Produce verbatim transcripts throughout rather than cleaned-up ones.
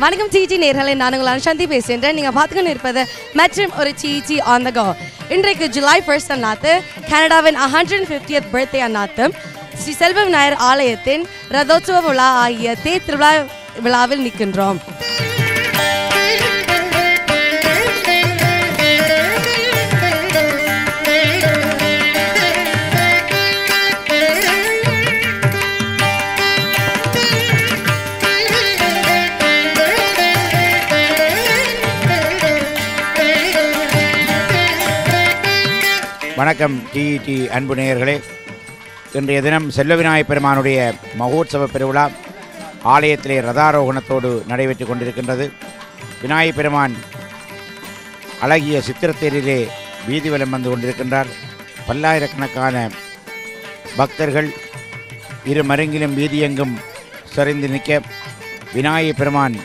வணக்கம் டிடி நேயர்களே, நான் உங்கள் அனுஷாந்தி பேசுகிறேன். நீங்கள் பார்த்துக்கொண்டு இருப்பது மற்றும் ஒரு டிடி ஆன் த கோ. இன்றைக்கு ஜூலை ஃபர்ஸ்ட் அந்நாத்து கனடாவின் ஹண்ட்ரட் ஃபிஃப்டியத் பர்த்டே அந்நாத்தும் ஸ்ரீ செல்வ விநாயகர் ஆலயத்தின் ரதோத்சவ விழா ஆகிய தே திருவிழா விழாவில் நிற்கின்றோம். வணக்கம் டிஇடி அன்பு நேயர்களே, இன்றைய தினம் செல்வவிநாயகப் பெருமானுடைய மகோத்சவ பெருவிழா ஆலயத்திலே ரதாரோகணத்தோடு நடைபெற்று கொண்டிருக்கின்றது. விநாயகப் பெருமான் அழகிய சித்திரத்தேரிலே வீதி வலம் வந்து கொண்டிருக்கின்றார். பல்லாயிரக்கணக்கான பக்தர்கள் இரு மருங்கிலும் வீதியெங்கும் சரிந்து நிற்க விநாயகப் பெருமான்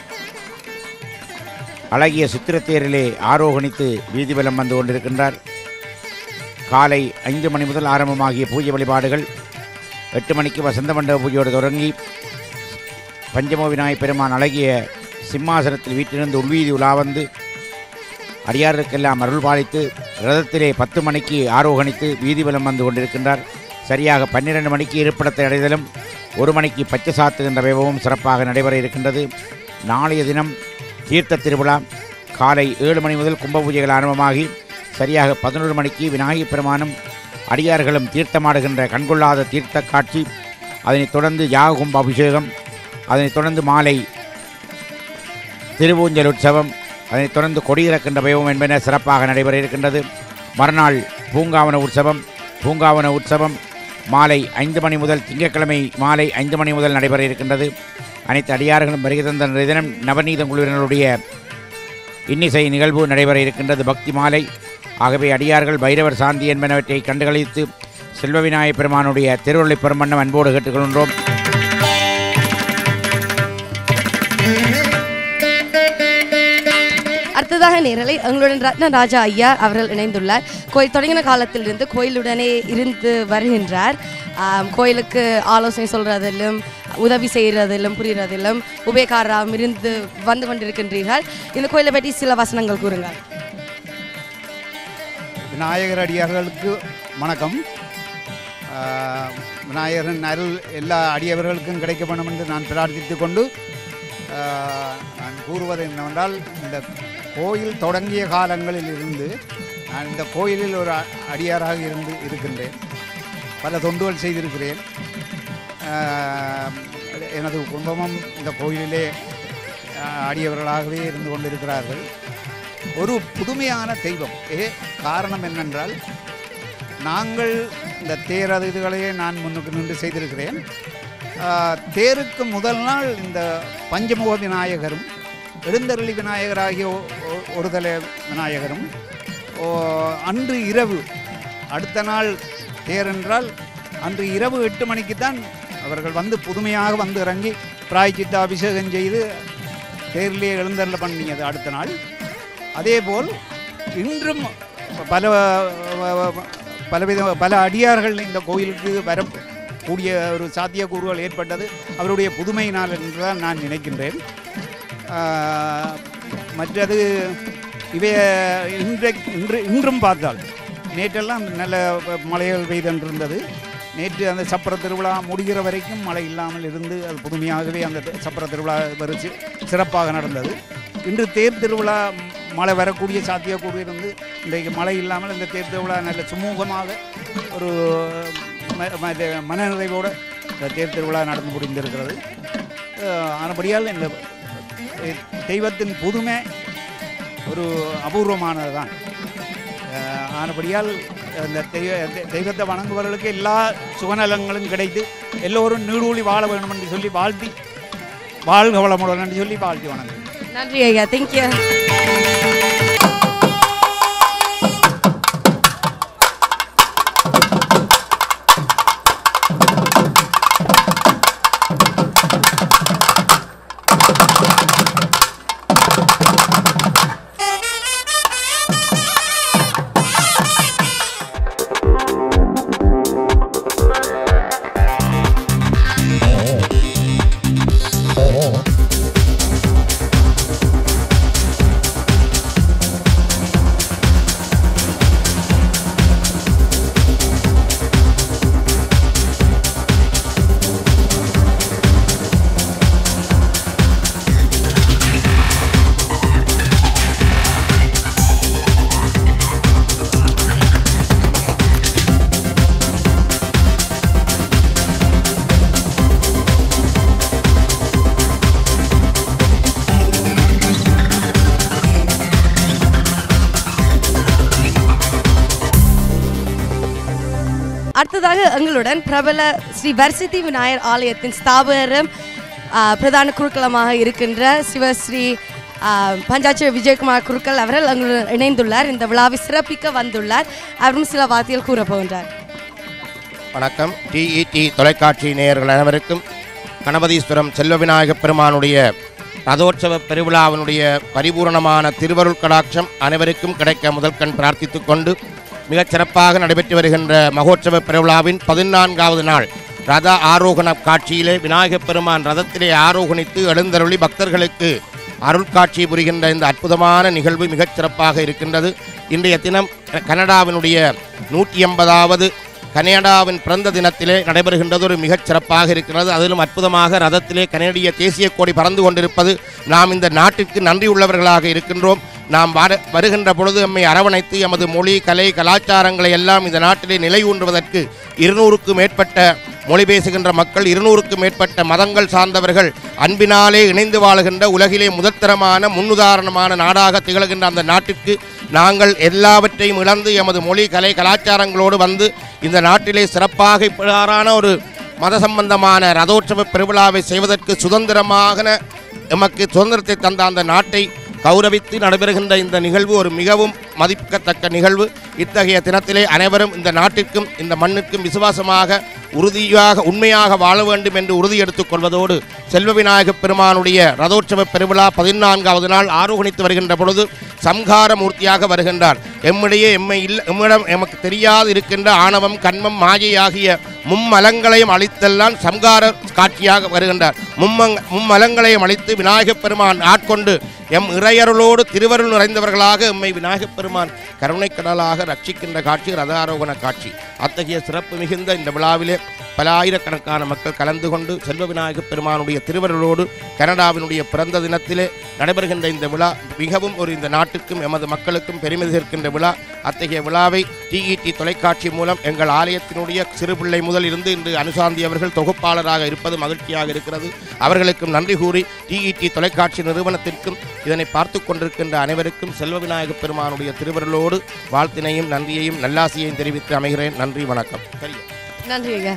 அழகிய சித்திரத்தேரிலே ஆரோகணித்து வீதி வலம் வந்து கொண்டிருக்கின்றார். காலை ஐந்து மணி முதல் ஆரம்பமாகிய பூஜை வழிபாடுகள் எட்டு மணிக்கு வசந்த மண்டப பூஜையோடு தொடங்கி பஞ்சமோ விநாயகப் பெருமான் அழகிய சிம்மாசனத்தில் வீட்டிலிருந்து உள்வீதி உலா வந்து அடியாருக்கெல்லாம் அருள் பாலித்து ரதத்திலே பத்து மணிக்கு ஆரோகணித்து வீதி வலம் வந்து கொண்டிருக்கின்றார். சரியாக பன்னிரண்டு மணிக்கு இருப்பிடத்தை அடைதலும் ஒரு மணிக்கு பச்சை சாத்துகின்ற வைபவம் சிறப்பாக நடைபெற இருக்கின்றது. நாளைய தினம் தீர்த்த திருவிழா காலை ஏழு மணி முதல் கும்ப பூஜைகள் ஆரம்பமாகி சரியாக பதினொரு மணிக்கு விநாயகப் பெருமானும் அடியார்களும் தீர்த்தமாடுகின்ற கண்கொள்ளாத தீர்த்த காட்சி, அதனைத் தொடர்ந்து யாக கும்ப அபிஷேகம், அதனைத் தொடர்ந்து மாலை திருவூஞ்சல் உற்சவம், அதனைத் தொடர்ந்து கொடியிறக்கின்ற வைபவம் என்பன சிறப்பாக நடைபெற இருக்கின்றது. மறுநாள் பூங்காவன உற்சவம். பூங்காவன உற்சவம் மாலை ஐந்து மணி முதல் திங்கட்கிழமை மாலை ஐந்து மணி முதல் நடைபெற இருக்கின்றது. அனைத்து அடியார்களும் வருகை தந்த தினம் நவநீதம் குழுவினருடைய இன்னிசை நிகழ்வு நடைபெற இருக்கின்றது. பக்தி மாலை. ஆகவே அடியார்கள் பைரவர் சாந்தி என்பனவற்றை கண்டுகளித்து செல்வ விநாயகப் பெருமானுடைய திருவருளை பெறும் வண்ணம் அன்போடு கேட்டுக்கொள்கின்றோம். அடுத்ததாக நேரலை எங்களுடன் ரத்ன ராஜா ஐயா அவர்கள் இணைந்துள்ளார். கோயில் தொடங்கின காலத்திலிருந்து கோயிலுடனே இருந்து வருகின்றார். கோயிலுக்கு ஆலோசனை சொல்கிறதிலும் உதவி செய்கிறதிலும் புரிகிறதிலும் உபயக்காரராகவும் இருந்து வந்து கொண்டிருக்கின்றீர்கள். இந்த கோயிலை பற்றி சில வசனங்கள் கூறுங்கள். விநாயகர் அடியார்களுக்கு வணக்கம். விநாயகரின் அருள் எல்லா அடியவர்களுக்கும் கிடைக்க வேண்டும் என்று நான் பிரார்த்தித்து கொண்டு நான் கூறுவது என்னவென்றால், இந்த கோயில் தொடங்கிய காலங்களில் இருந்து நான் இந்த கோயிலில் ஒரு அடியாராக இருந்து இருக்கின்றேன். பல தொண்டுகள் செய்திருக்கிறேன். எனது குடும்பமும் இந்த கோயிலிலே அடியவர்களாகவே இருந்து கொண்டிருக்கிறார்கள். ஒரு புதுமையான தெய்வம். ஏ காரணம் என்னென்றால், நாங்கள் இந்த தேர் இதுகளையே நான் முன்னுக்கு நின்று செய்திருக்கிறேன். தேருக்கு முதல் நாள் இந்த பஞ்சமுக விநாயகரும் எழுந்தருளி விநாயகராகிய ஒரு தலை விநாயகரும் அன்று இரவு, அடுத்த நாள் தேர் என்றால் அன்று இரவு எட்டு மணிக்கு தான் அவர்கள் வந்து புதுமையாக வந்து இறங்கி பிராய்ச்சித்த அபிஷேகம் செய்து தேரிலே எழுந்தருள பண்ணியது அடுத்த நாள். அதேபோல் இன்றும் பல பலவித பல அடியார்கள் இந்த கோயிலுக்கு வரக்கூடிய ஒரு சாத்தியக்கூறுகள் ஏற்பட்டது அவருடைய புதுமையினால் என்றுதான் நான் நினைக்கின்றேன். மற்றது இவை இன்றைக்கு இன்று இன்றும் பார்த்தால் நேற்றெல்லாம் நல்ல மழைகள் பெய்தென்றிருந்தது. நேற்று அந்த சப்பர திருவிழா முடிகிற வரைக்கும் மழை இல்லாமல் இருந்து அது புதுமையாகவே அந்த சப்பர திருவிழா வரிச்சு சிறப்பாக நடந்தது. இன்று தேர் திருவிழா மழை வரக்கூடிய சாத்தியக்கூறு இருந்து இன்றைக்கு மழை இல்லாமல் இந்த தேர் திருவிழா நல்ல சுமூகமாக ஒரு மனநிறைவோடு இந்த தேர் திருவிழா நடந்து முடிந்திருக்கிறது. ஆனபடியால் இந்த தெய்வத்தின் புதுமை ஒரு அபூர்வமானது தான். ஆனபடியால் இந்த தெய்வ தெய்வத்தை வணங்குபவர்களுக்கு எல்லா சுகநலங்களும் கிடைத்து எல்லோரும் நீடூழி வாழ வேண்டும் என்று சொல்லி வாழ்த்தி வாழ்க வளமுடன் என்று சொல்லி வாழ்த்தி வணங்குகிறேன். நன்றி ஐயா. தேங்க்யூ. அடுத்ததாக எங்களுடன் பிரபல ஸ்ரீ வரசித்தி விநாயகர் ஆலயத்தின் ஸ்தாபகரும் பிரதான குருக்களமாக இருக்கின்ற சிவஸ்ரீ பஞ்சாட்சி விஜயகுமார் குருக்கள் அவர்கள் எங்களுடன் இணைந்துள்ளார். இந்த விழாவை சிறப்பிக்க வந்துள்ளார். அவரும் சில வார்த்தைகள் கூற போகின்றார். வணக்கம். டிஇடி தொலைக்காட்சி நேயர்கள் அனைவருக்கும் கணபதீஸ்வரம் செல்வவிநாயகப் பெருமானுடைய ரதோற்சவ பெருவிழாவினுடைய பரிபூர்ணமான திருவருள் கடாட்சம் அனைவருக்கும் கிடைக்க முதல்கண் பிரார்த்தித்துக் கொண்டு மிகச் சிறப்பாக நடைபெற்று வருகின்ற மகோற்சவ பெருவிழாவின் பதினான்காவது நாள் ரத ஆரோகண காட்சியிலே விநாயகப் பெருமான் ரதத்திலே ஆரோகணித்து எழுந்தருளி பக்தர்களுக்கு அருள்காட்சி புரிகின்ற இந்த அற்புதமான நிகழ்வு மிகச் சிறப்பாக இருக்கின்றது. இன்றைய தினம் கனடாவினுடைய நூற்றி எண்பதாவது கனடாவின் பிறந்த தினத்திலே நடைபெறுகின்றது ஒரு மிகச் சிறப்பாக இருக்கிறது. அதிலும் அற்புதமாக ரதத்திலே கனடிய தேசிய கொடி பறந்து கொண்டிருப்பது நாம் இந்த நாட்டிற்கு நன்றி உள்ளவர்களாக இருக்கின்றோம். நாம் வருகின்ற பொழுது நம்மை அரவணைத்து எமது மொழி கலை கலாச்சாரங்களை எல்லாம் இந்த நாட்டிலே நிலையூன்றுவதற்கு இருநூறுக்கும் மேற்பட்ட மொழி பேசுகின்ற மக்கள், இருநூறுக்கும் மேற்பட்ட மதங்கள் சார்ந்தவர்கள் அன்பினாலே இணைந்து வாழுகின்ற உலகிலே முதற்தரமான முன்னுதாரணமான நாடாக திகழ்கின்ற அந்த நாட்டிற்கு நாங்கள் எல்லாவற்றையும் இழந்து எமது மொழி கலை கலாச்சாரங்களோடு வந்து இந்த நாட்டிலே சிறப்பாக இப்பாறான ஒரு மத சம்பந்தமான ரதோற்சவ பெருவிழாவை செய்வதற்கு சுதந்திரமாக எமக்கு சுதந்திரத்தை தந்த அந்த நாட்டை கௌரவித்து நடைபெறுகின்ற இந்த நிகழ்வு ஒரு மிகவும் மதிக்கத்தக்க நிகழ்வு. இத்தகைய தினத்திலே அனைவரும் இந்த நாட்டிற்கும் இந்த மண்ணிற்கும் விசுவாசமாக உறுதியாக உண்மையாக வாழ வேண்டும் என்று உறுதி எடுத்துக் கொள்வதோடு செல்வவிநாயகப் பெருமானுடைய ரதோற்சவ பெருவிழா பதினான்காவது நாள் ஆரோகணித்து வருகின்ற பொழுது சம்ஹார மூர்த்தியாக வருகின்றார். எம்மிடையே எம்மை இல்லை எம்மிடம் எமக்கு தெரியாது இருக்கின்ற ஆணவம் கண்மம் மாயை ஆகிய மும்மலங்களையும் அழித்தெல்லாம் சம்ஹார காட்சியாக வருகின்றார். மும்மங் மும்மலங்களையும் அழித்து விநாயகப் பெருமான் ஆட்கொண்டு எம் இறையருளோடு திருவருள் நிறைந்தவர்களாக எம்மை விநாயகப் பெருமான் கருணை கடலாக ரட்சிக்கின்ற காட்சி ரத ஆரோகண காட்சி. அத்தகைய சிறப்பு மிகுந்த இந்த விழாவிலே பல ஆயிரக்கணக்கான மக்கள் கலந்து கொண்டு செல்வ விநாயகப் பெருமானுடைய திருவருளோடு கனடாவினுடைய பிறந்த தினத்திலே நடைபெறுகின்ற இந்த விழா மிகவும் ஒரு இந்த நாட்டுக்கும் எமது மக்களுக்கும் பெருமை சேர்க்கின்ற விழா. அத்தகைய விழாவை டிஇடி தொலைக்காட்சி மூலம் எங்கள் ஆலயத்தினுடைய சிறுபிள்ளை முதல் இருந்து இன்று அனுசாந்தி அவர்கள் தொகுப்பாளராக இருப்பது மகிழ்ச்சியாக இருக்கிறது. அவர்களுக்கும் நன்றி கூறி டிஇடி தொலைக்காட்சி நிறுவனத்திற்கும் இதனை பார்த்து கொண்டிருக்கின்ற அனைவருக்கும் செல்வ விநாயகப் பெருமானுடைய திருவருளோடு வாழ்த்தினையும் நன்றியையும் நல்லாசியையும் தெரிவித்து அமைகிறேன். நன்றி, வணக்கம். சரியா? நன்றி ஐயா.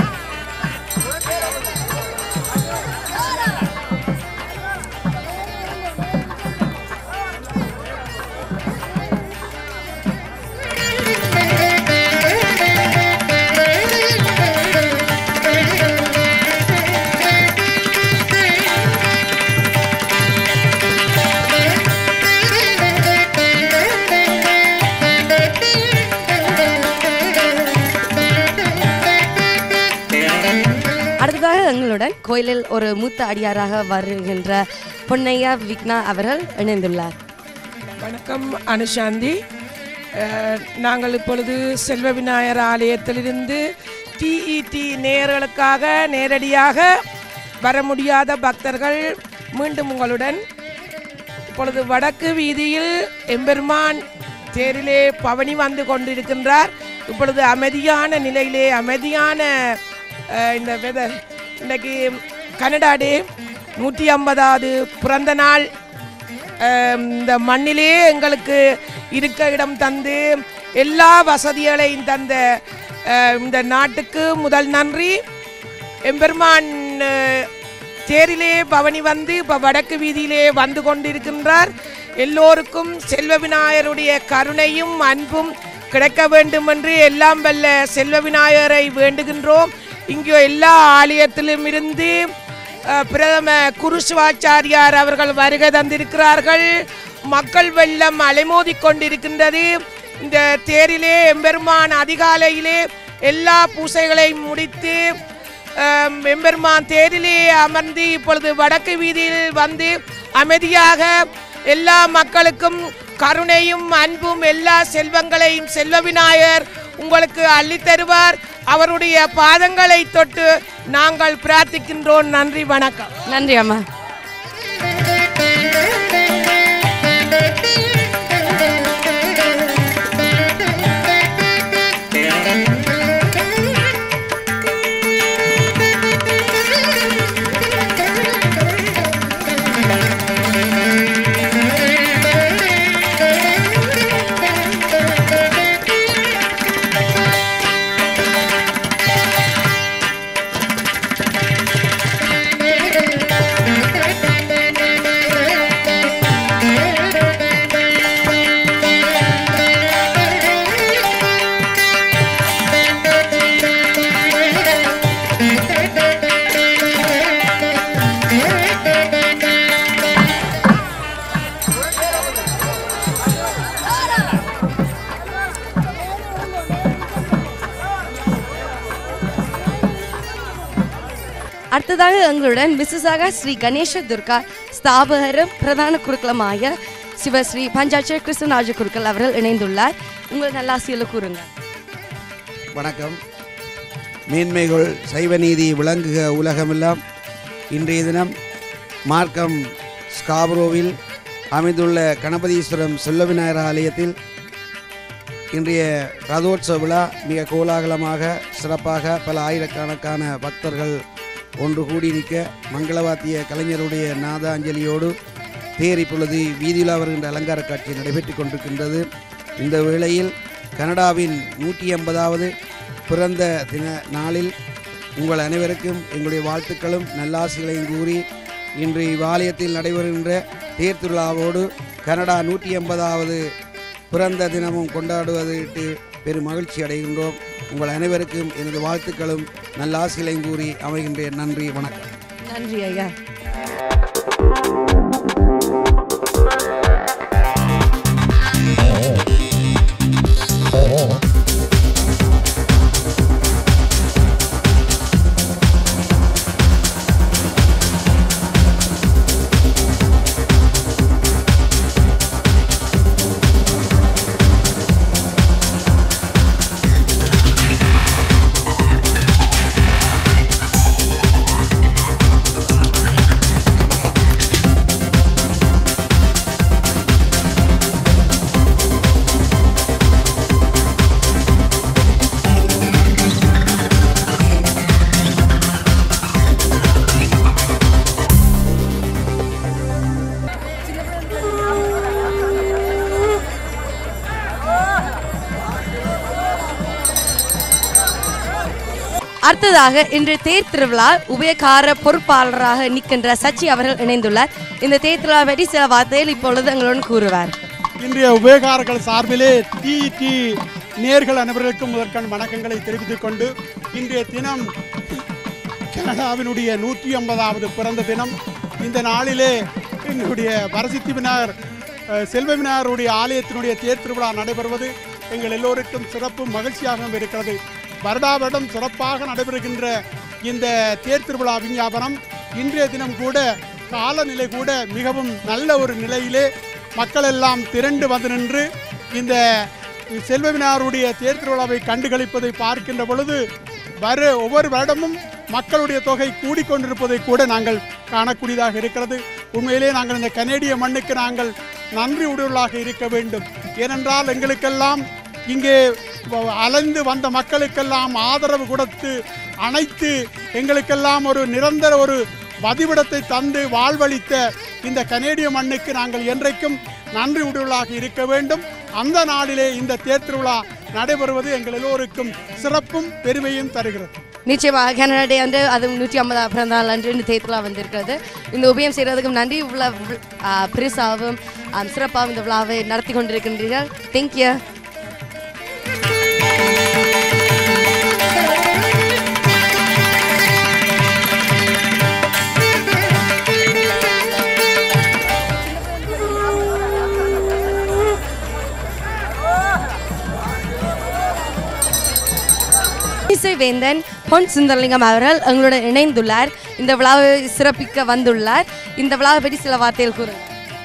எங்களுடன் கோயிலில் ஒரு மூத்த அடியாராக வருகின்ற பொன்னையா விக்னா அவர்கள் இணைந்துள்ளார். வணக்கம் அனுசாந்தி. நாங்கள் இப்பொழுது செல்வ விநாயகர் ஆலயத்திலிருந்து டிஇடி நேயர்களுக்காக நேரடியாக வர முடியாத பக்தர்கள் மீண்டும் உங்களுடன் இப்பொழுது வடக்கு வீதியில் எம்பெருமான் தேரிலே பவனி வந்து கொண்டிருக்கின்றார். இப்பொழுது அமைதியான நிலையிலே அமைதியான இந்த வெதர் இன்றைக்கு கனடா டே நூற்றி ஐம்பதாவது பிறந்த நாள். இந்த மண்ணிலே எங்களுக்கு இருக்க இடம் தந்து எல்லா வசதிகளையும் தந்த இந்த நாட்டுக்கு முதல் நன்றி. எம்பெருமான் தேரிலே பவனி வந்து இப்போ வடக்கு வீதியிலே வந்து கொண்டிருக்கின்றார். எல்லோருக்கும் செல்வ விநாயகருடைய கருணையும் அன்பும் கிடைக்க வேண்டும் என்று எல்லாம் வல்ல செல்வ விநாயகரை வேண்டுகின்றோம். இங்கே எல்லா ஆலயத்திலும் இருந்து பிரதம குருசுவாச்சாரியார் அவர்கள் வருகை தந்திருக்கிறார்கள். மக்கள் வெள்ளம் அலைமோதி கொண்டிருக்கின்றது. இந்த தேரிலே எம்பெருமான் அதிகாலையிலே எல்லா பூசைகளையும் முடித்து எம்பெருமான் தேரிலே அமர்ந்து இப்பொழுது வடக்கு வீதியில் வந்து அமைதியாக எல்லா மக்களுக்கும் கருணையும் அன்பும் எல்லா செல்வங்களையும் செல்வ விநாயகர் உங்களுக்கு அள்ளித்தருவார். அவருடைய பாதங்களை தொட்டு நாங்கள் பிரார்த்திக்கின்றோம். நன்றி, வணக்கம். நன்றி அம்மா. அடுத்ததாக எங்களுடன் மிஸ்ஸஸாக ஸ்ரீ கணேஷ துர்கா ஸ்தாபகரும் பிரதான குருக்களமாய சிவஸ்ரீ பஞ்சாட்சர் கிருஷ்ணராஜ குருக்கள் அவர்கள் இணைந்துள்ளார். உங்கள் நல்லாசியில் கூறுங்க. வணக்கம். மேன்மைகள் சைவ நீதி விளங்குக உலகமெல்லாம். இன்றைய தினம் மார்க்கம் ஸ்காபரோவில் அமைந்துள்ள கணபதீஸ்வரம் செல்லவிநாயகர் ஆலயத்தில் இன்றைய ரதோற்சவ விழா மிக கோலாகலமாக சிறப்பாக பல ஆயிரக்கணக்கான பக்தர்கள் ஒன்று கூடி நிற்க மங்களவாத்திய கலைஞருடைய நாதாஞ்சலியோடு தேர் இப்பொழுது வீதியில் வருகின்ற அலங்கார காட்சி நடைபெற்று கொண்டிருக்கின்றது. இந்த வேளையில் கனடாவின் நூற்றி ஐம்பதாவது பிறந்த தின நாளில் உங்கள் அனைவருக்கும் எங்களுடைய வாழ்த்துக்களும் நல்லாசிகளையும் கூறி இன்று இவ்வாலயத்தில் நடைபெறுகின்ற தேர் திருவிழாவோடு கனடா நூற்றி ஐம்பதாவது பிறந்த தினமும் கொண்டாடுவதற்கு பெரும் மகிழ்ச்சி அடைகின்றோம். உங்கள் அனைவருக்கும் எனது வாழ்த்துக்களும் நல்லாசிகளையும் கூறி அமைகின்றேன். நன்றி, வணக்கம். நன்றி ஐயா. அடுத்ததாக இன்று தேர் திருவிழா உபயகார பொறுப்பாளராக நிற்கின்ற சச்சி அவர்கள் இணைந்துள்ளார். இந்த தேர் திருவிழா பற்றி சில வார்த்தைகள் இப்பொழுது எங்களுடன் கூறுவார். இன்றைய உபயகாரர்கள் சார்பிலே டிஇடி நேர்கள் அனைவருக்கும் முதற்கண் வணக்கங்களை தெரிவித்துக் கொண்டு இன்றைய தினம் கனடாவினுடைய நூற்றி ஐம்பதாவது பிறந்த தினம். இந்த நாளிலே என்னுடைய வரசித்தி விநாயகர் செல்வ விநாயகருடைய ஆலயத்தினுடைய தேர் திருவிழா நடைபெறுவது எங்கள் எல்லோருக்கும் சிறப்பும் மகிழ்ச்சியாகவும் இருக்கிறது. வருடா வருடம் சிறப்பாக நடைபெறுகின்ற இந்த தேர் திருவிழா விஞ்ஞாபனம் இன்றைய தினம் கூட காலநிலை கூட மிகவும் நல்ல ஒரு நிலையிலே மக்கள் எல்லாம் திரண்டு வந்து நின்று இந்த செல்வ விநாயகருடைய தேர் திருவிழாவை கண்டுகளிப்பதை பார்க்கின்ற பொழுது வர ஒவ்வொரு வருடமும் மக்களுடைய தொகை கூடிக்கொண்டிருப்பதை கூட நாங்கள் காணக்கூடியதாக இருக்கிறது. உண்மையிலே நாங்கள் இந்த கனேடிய மண்ணுக்கு நாங்கள் நன்றி உடையவர்களாக இருக்க வேண்டும். ஏனென்றால் எங்களுக்கெல்லாம் இங்கே அலைந்து வந்த மக்களுக்கெல்லாம் ஆதரவு கொடுத்து அனைத்து எங்களுக்கெல்லாம் ஒரு நிரந்தர ஒரு வதிவிடத்தை தந்து வாழ்வளித்த இந்த கனேடிய மண்ணுக்கு நாங்கள் என்றைக்கும் நன்றி உடையவர்களாக இருக்க வேண்டும். அந்த நாளிலே இந்த தேர் திருவிழா நடைபெறுவது எங்கள் எல்லோருக்கும் சிறப்பும் பெருமையும் தருகிறது. நிச்சயமாக கனடா டே வந்து அது நூற்றி ஐம்பதாம் பிறந்த நாள் அன்று இந்த தேர் திருவிழா வந்திருக்கிறது. இந்த உபயம் செய்கிறதுக்கும் நன்றி. இவ்வளோ பெருசாகவும் சிறப்பாகவும் இந்த விழாவை நடத்தி கொண்டிருக்கின்றீர்கள். தேங்க்யூ. வேந்தன் பொன் சுந்தரலிங்கம் அவர்கள் எங்களுடன் இணைந்துள்ளார். இந்த விழாவை சிறப்பிக்க வந்துள்ளார். இந்த விழாவை பற்றி சில வார்த்தைகள் கூறுங்க.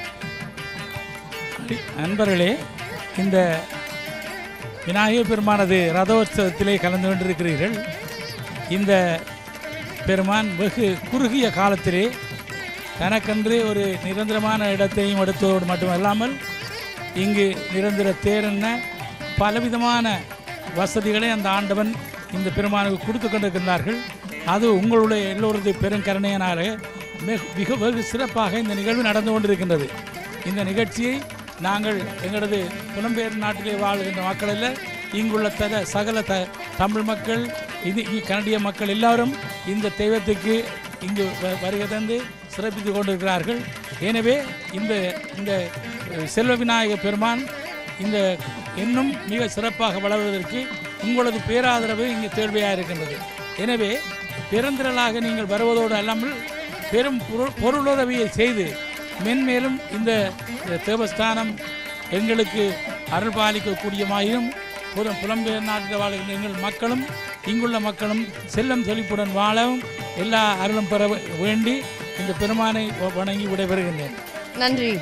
நண்பர்களே, இந்த விநாயகர் பெருமானது ரதோற்சவத்திலே கலந்து கொண்டிருக்கிறீர்கள். இந்த பெருமான் வெகு குறுகிய காலத்திலே தனக்கென்று ஒரு நிரந்தரமான இடத்தையும் எடுத்ததோடு மட்டுமல்லாமல் இங்கு நிரந்தர தேரென்ன பலவிதமான வசதிகளை அந்த ஆண்டவன் இந்த பெருமானுக்கு கொடுத்து கொண்டிருக்கின்றார்கள். அது உங்களுடைய எல்லோருடைய பெருங்கருணையினால மிக வெகு சிறப்பாக இந்த நிகழ்வு நடந்து கொண்டிருக்கின்றது. இந்த நிகழ்ச்சியை நாங்கள் எங்களது புலம்பெயர் நாட்டிலே வாழ்கின்ற மக்கள் அல்ல, இங்குள்ள தர சகல த தமிழ் மக்கள் இது கனடிய மக்கள் எல்லாரும் இந்த தெய்வத்துக்கு இங்கு வருகை தந்து சிறப்பித்து கொண்டிருக்கிறார்கள். எனவே இந்த இந்த செல்வ விநாயகர் பெருமான் இந்த இன்னும் மிக சிறப்பாக வளர்வதற்கு உங்களது பேராதரவு இங்கு தேவையாக இருக்கின்றது. எனவே பெருந்திரளாக நீங்கள் வருவதோடு அல்லாமல் பெரும் பொருளுதவியை செய்து மென்மேலும் இந்த தேவஸ்தானம் எங்களுக்கு அருள் பாலிக்கக்கூடியமாயும் புலம் புலம்பெயர் நாட்டில் வாழ்கின்ற எங்கள் மக்களும் இங்குள்ள மக்களும் செல்லம் செழிப்புடன் வாழவும் எல்லா அருளும் பெற வேண்டி இந்த பெருமானை வணங்கி விடைபெறுகின்றேன். நன்றி.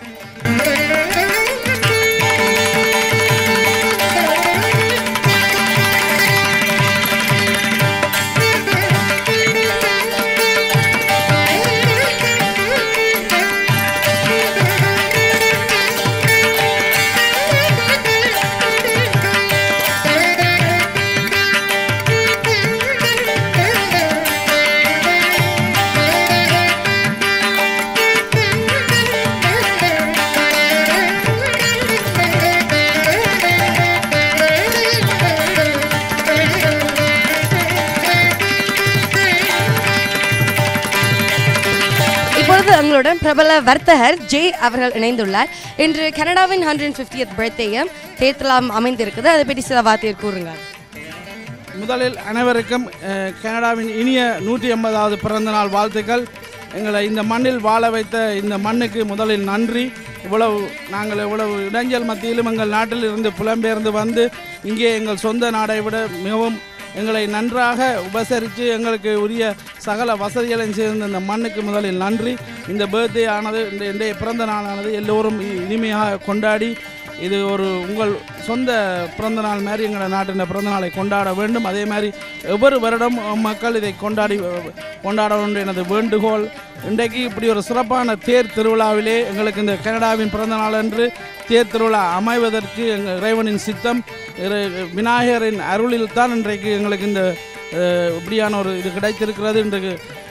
எங்களுடன் பிரபல வர்த்தகர் ஜே அவர்கள் இணைந்துள்ளார். இன்று கனடாவின் ஹண்ட்ரட் ஃபிஃப்டியத் பர்த்டேயும் தேர்தலாம் அமைந்திருக்குது. அதை பற்றி சில வார்த்தையை கூறுங்க. முதலில் அனைவருக்கும் கனடாவின் இனிய நூற்றி ஐம்பதாவது பிறந்த நாள் வாழ்த்துக்கள். எங்களை இந்த மண்ணில் வாழ வைத்த இந்த மண்ணுக்கு முதலில் நன்றி. இவ்வளவு நாங்கள் இவ்வளவு இடைஞ்சல் மத்தியிலும் எங்கள் நாட்டில் இருந்து புலம்பெயர்ந்து வந்து இங்கே எங்கள் சொந்த நாடை விட மிகவும் எங்களை நன்றாக உபசரித்து எங்களுக்கு உரிய சகல வசதிகளையும் சேர்ந்த இந்த மண்ணுக்கு முதலில் நன்றி. இந்த பர்த்டே ஆனது இந்த இன்றைய பிறந்த நாளானது எல்லோரும் இனிமையாக கொண்டாடி இது ஒரு உங்கள் சொந்த பிறந்த நாள் மாதிரி எங்கள் நாட்டின் பிறந்த நாளை கொண்டாட வேண்டும். அதே மாதிரி ஒவ்வொரு வருடம் மக்கள் இதை கொண்டாடி கொண்டாட வேண்டும் எனது வேண்டுகோள். இன்றைக்கு இப்படி ஒரு சிறப்பான தேர் திருவிழாவிலே எங்களுக்கு இந்த கனடாவின் பிறந்த நாள் அன்று தேர் திருவிழா அமைவதற்கு எங்கள் இறைவனின் சித்தம் விநாயகரின் அருளில் தான் இன்றைக்கு எங்களுக்கு இந்த இப்படியான ஒரு இது கிடைத்திருக்கிறது. இன்றைக்கு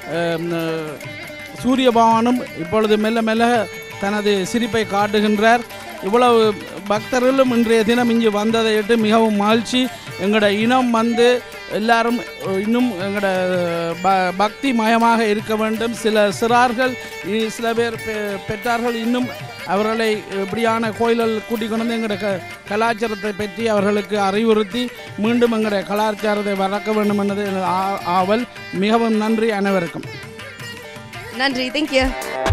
சூரிய பகவானும் இப்பொழுது மெல்ல மெல்ல தனது சிரிப்பை காட்டுகின்றார். இவ்வளவு பக்தர்களும் இன்றைய தினம் இங்கு வந்ததையிட்டு மிகவும் மகிழ்ச்சி. எங்களோட இனம் வந்து எல்லாரும் இன்னும் எங்களோட ப பக்தி மயமாக இருக்க வேண்டும். சில சிறார்கள் சில பேர் பெற்றார்கள் இன்னும் அவர்களை இப்படியான கோயில்கள் கூட்டிக் கொண்டு வந்து எங்களோட க கலாச்சாரத்தை பற்றி அவர்களுக்கு அறிவுறுத்தி மீண்டும் எங்களுடைய கலாச்சாரத்தை வளர்க்க வேண்டும் என்பது ஆவல். மிகவும் நன்றி அனைவருக்கும். நன்றி. தேங்க்யூ.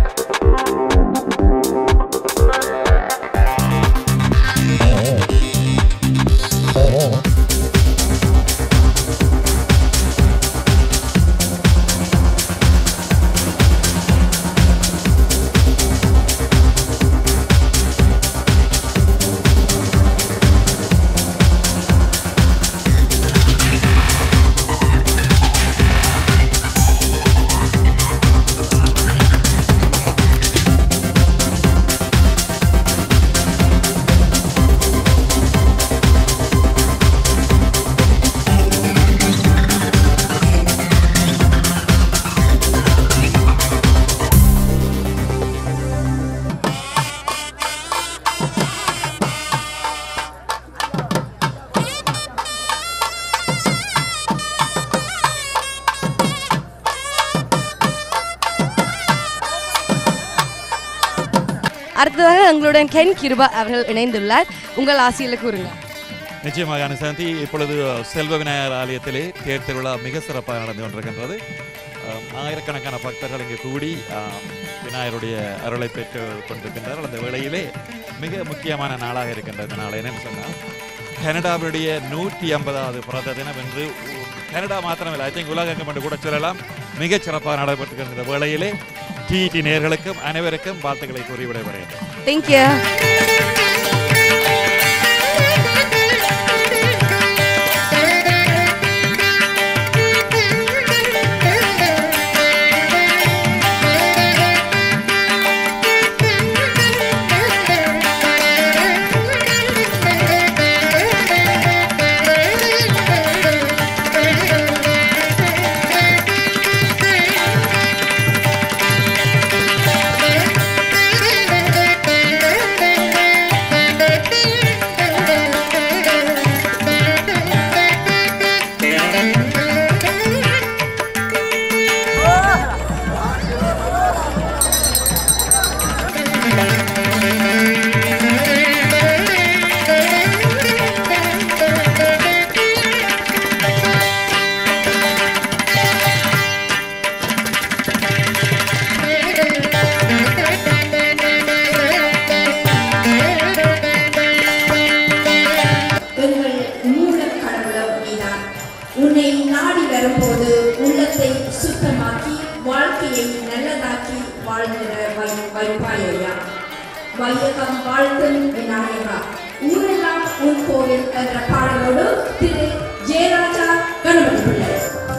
அடுத்ததாக எங்களுடன் கென் கிருபா அவர்கள் இணைந்துள்ளார். உங்கள் ஆசையில் கூறுங்க. நிச்சயமாக அனுசாந்தி, இப்பொழுது செல்வ விநாயகர் ஆலயத்திலே தேர் திருவிழா மிக சிறப்பாக நடந்து கொண்டிருக்கின்றது. ஆயிரக்கணக்கான பக்தர்கள் இங்கு கூடி விநாயகருடைய அருளை பெற்று கொண்டிருக்கின்றார்கள். அந்த வேளையிலே மிக முக்கியமான நாளாக இருக்கின்ற இந்த நாள் என்னன்னு சொன்னால் கனடாவுடைய நூற்றி ஐம்பதாவது பிறந்த தினம் என்று கனடா மாத்திரமில்லை, ஐ திங்க் உலகெங்கும் என்று கூட சொல்லலாம் மிகச் சிறப்பாக நடைபெற்றிருக்கின்ற வேளையிலே டிஇடி நேயர்களுக்கும் அனைவருக்கும் வாழ்த்துக்களை கூறி விடைபெறுகிறேன். தேங்க்யூ. வாழ்க்கையை நல்லதாக்கி வாழ்ந்திட வைப்பாயா. வையகம் வாழ்த்தும் விநாயகா. ஊரெல்லாம் உன் கோவில் என்ற பாடலோடு திரு ஜெயராஜா கணவன் பிள்ளை.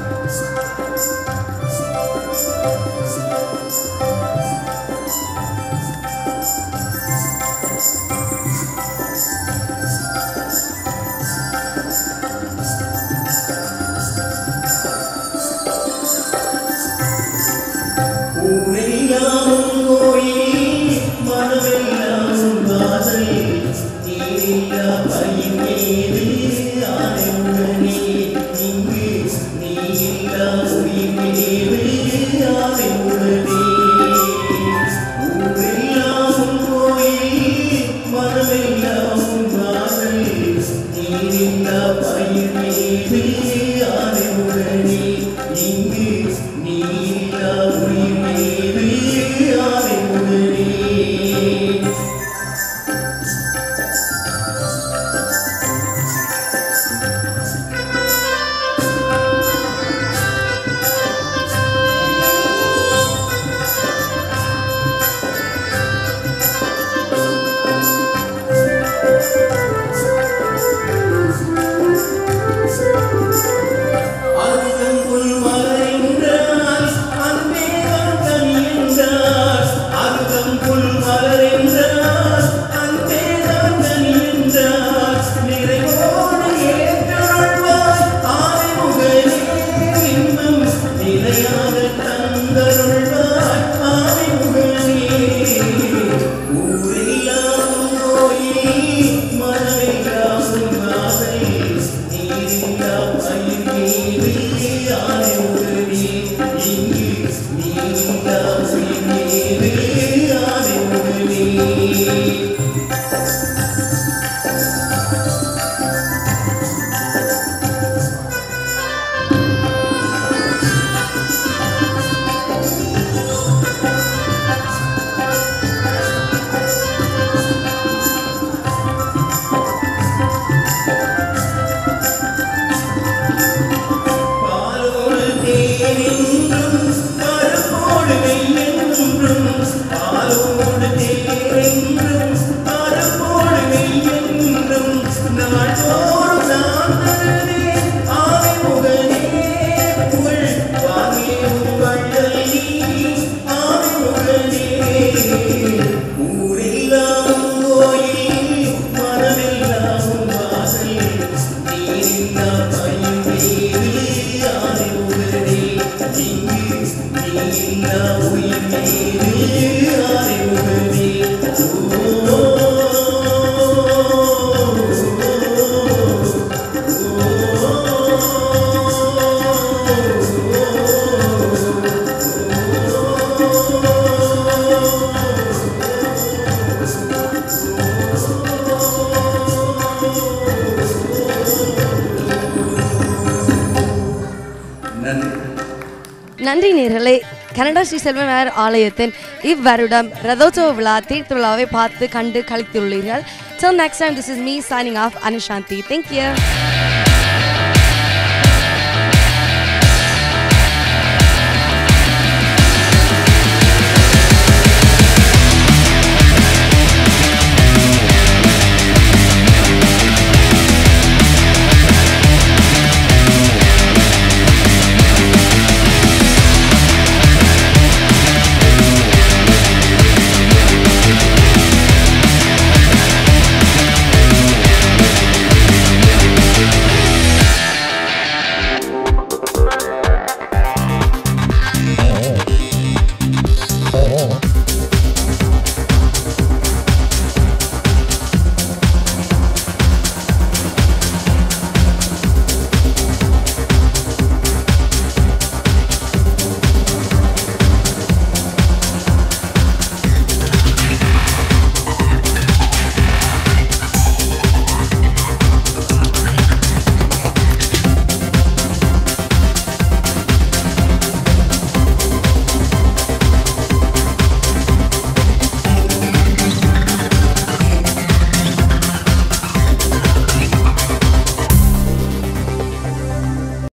நன்றி நேர்களே. கனடா ஸ்ரீ செல்வவிநாயகர் ஆலயத்தின் இவ்வருடம் ரதோத்சவ விழா தீர்த்திருவிழாவை பார்த்து கண்டு கழித்துள்ளீர்கள். Till next time, this is me signing off, Anushanti. Thank you.